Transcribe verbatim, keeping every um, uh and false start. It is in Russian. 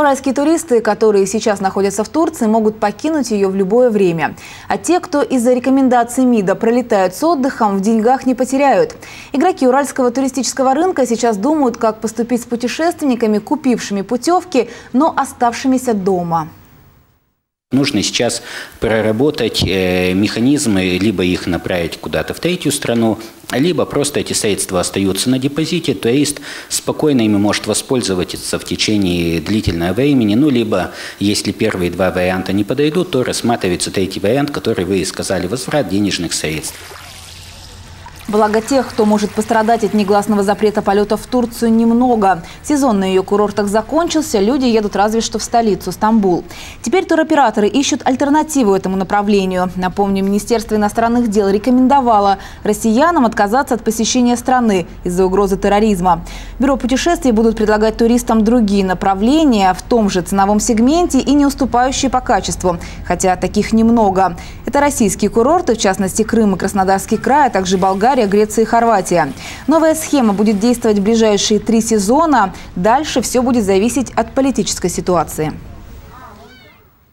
Уральские туристы, которые сейчас находятся в Турции, могут покинуть ее в любое время. А те, кто из-за рекомендаций МИДа пролетают с отдыхом, в деньгах не потеряют. Игроки уральского туристического рынка сейчас думают, как поступить с путешественниками, купившими путевки, но оставшимися дома. Нужно сейчас проработать э, механизмы, либо их направить куда-то в третью страну, либо просто эти средства остаются на депозите, турист спокойно ими может воспользоваться в течение длительного времени, ну, либо, если первые два варианта не подойдут, то рассматривается третий вариант, который вы сказали, возврат денежных средств. Благо тех, кто может пострадать от негласного запрета полетов в Турцию, немного. Сезон на ее курортах закончился, люди едут разве что в столицу, Стамбул. Теперь туроператоры ищут альтернативу этому направлению. Напомню, Министерство иностранных дел рекомендовало россиянам отказаться от посещения страны из-за угрозы терроризма. Бюро путешествий будут предлагать туристам другие направления в том же ценовом сегменте и не уступающие по качеству, хотя таких немного. Это российские курорты, в частности Крым и Краснодарский край, а также Болгария, Греция и Хорватия. Новая схема будет действовать в ближайшие три сезона. Дальше все будет зависеть от политической ситуации.